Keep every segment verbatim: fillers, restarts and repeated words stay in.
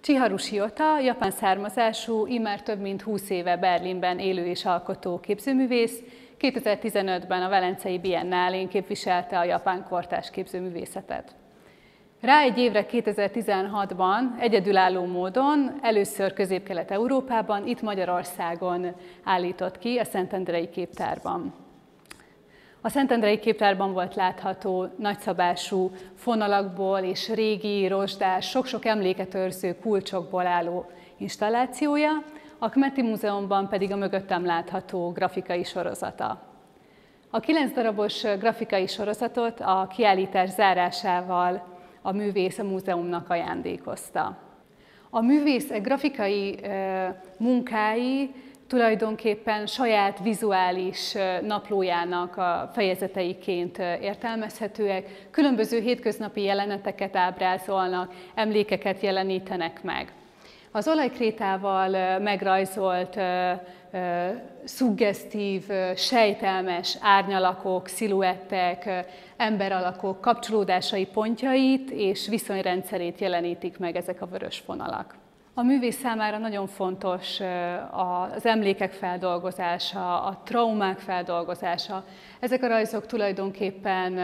Chiharu Shiota, japán származású, immár több mint húsz éve Berlinben élő és alkotó képzőművész, kétezer-tizenötben a Velencei Biennálén képviselte a japán kortárs képzőművészetet. Rá egy évre kétezer-tizenhatban egyedülálló módon először Közép-Kelet-Európában, itt Magyarországon állított ki a Szentendrei Képtárban. A Szentendrei Képtárban volt látható nagyszabású fonalakból és régi, rozsdás, sok-sok emléket őrző kulcsokból álló installációja, a Kmeti Múzeumban pedig a mögöttem látható grafikai sorozata. A kilenc darabos grafikai sorozatot a kiállítás zárásával a művész a múzeumnak ajándékozta. A művész grafikai munkái tulajdonképpen saját vizuális naplójának a fejezeteiként értelmezhetőek, különböző hétköznapi jeleneteket ábrázolnak, emlékeket jelenítenek meg. Az olajkrétával megrajzolt, szuggesztív, sejtelmes árnyalakok, sziluettek, emberalakok kapcsolódásai pontjait és viszonyrendszerét jelenítik meg ezek a vörös fonalak. A művész számára nagyon fontos az emlékek feldolgozása, a traumák feldolgozása. Ezek a rajzok tulajdonképpen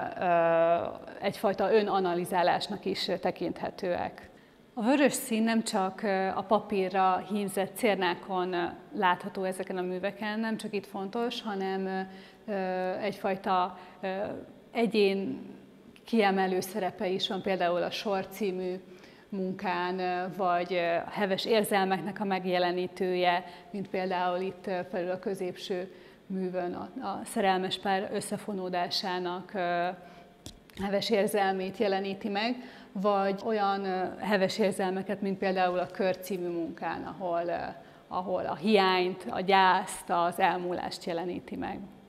egyfajta önanalizálásnak is tekinthetőek. A vörös szín nem csak a papírra hímzett cérnákon látható ezeken a műveken, nem csak itt fontos, hanem egyfajta egyén kiemelő szerepe is van, például a Sor című munkán, vagy a heves érzelmeknek a megjelenítője, mint például itt felül a középső művön a, a szerelmes pár összefonódásának heves érzelmét jeleníti meg, vagy olyan heves érzelmeket, mint például a Kör című munkán, ahol, ahol a hiányt, a gyászt, az elmúlást jeleníti meg.